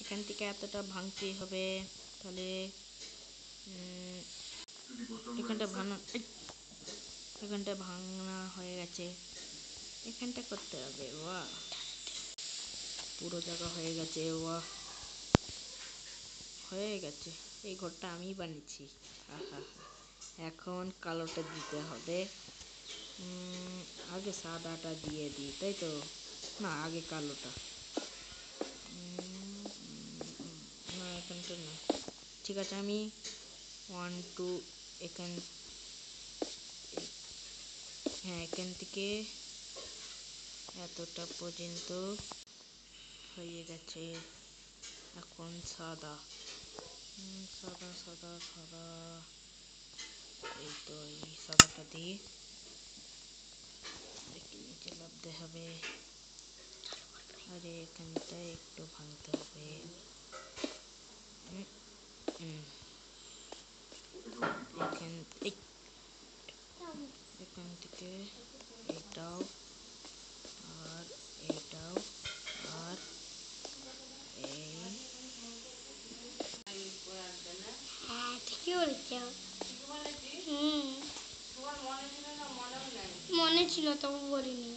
এখান থেকে এতটা ভাঙতেই হবে, তাহলে এখানটা ভাঙা হয়ে গেছে, এখানটা করতে হবে। ওয়া পুরো জায়গা হয়ে গেছে, ওয়া হয়ে গেছে। এই ঘরটা আমি বানিয়েছি। এখন কালোটা দিতে হবে। আগে সাদাটা দিয়ে দিই, তাই তো? না, আগে কালোটা। না, এখানটা না। ঠিক আছে, আমি 1 2 এখান থেকে এতটা পর্যন্ত হয়ে গেছে। এখন সাদা সাদা সাদা সাদা, এই তো এই সাদাটা দিয়ে নিচে লাভতে হবে। আরে এখানটা একটু ভাঙতে হবে। এখান থেকে এটাও আর এটাও আর ঠিকই বলেছ। মনে ছিল, তবু বলিনি।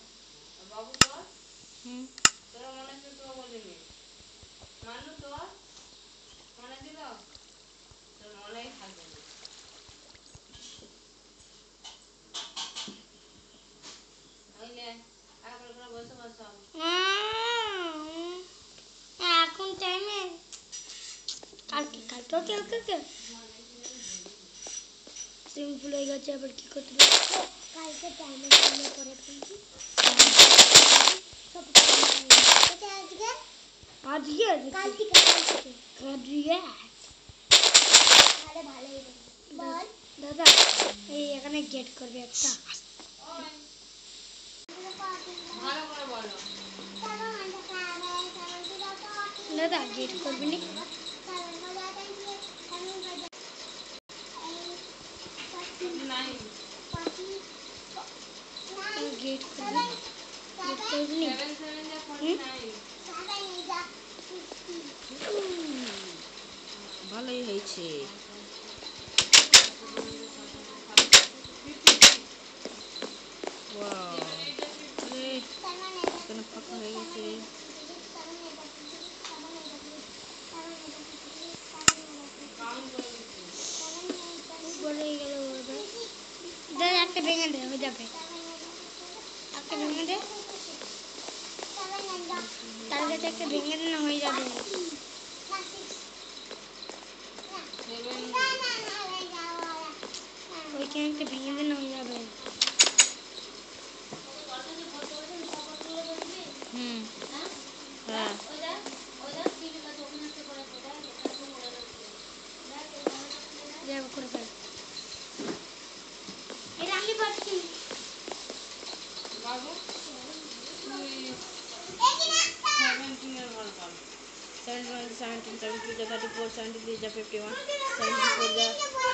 এখন টাইমে কালকে সিম্পল হয়ে গেছে। আবার কি করতে হবে? কালকে টাইমে করে ফেলছি। আজকে দাদা, এই এখানে গেট করবে একটা। দাদা গেট করবি নি? গেট করবি নি? ভালোই হয়েছে। এখানে ফাঁকা হয়ে গেছে। একটা ভেঙে দে, হয়ে যাবে। একটা ভেঙে দে, তার কাছে একটা ভেঙে দে, না হয়ে যাবে। ওইখানে একটা ভেঙে দে, না হয়ে যাবে। হ্যাঁ, করে ফেল। এটা আমি পাচ্ছি। বাবু, 71 17 72 34 73 51 74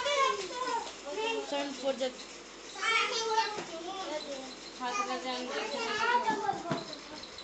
74 হাত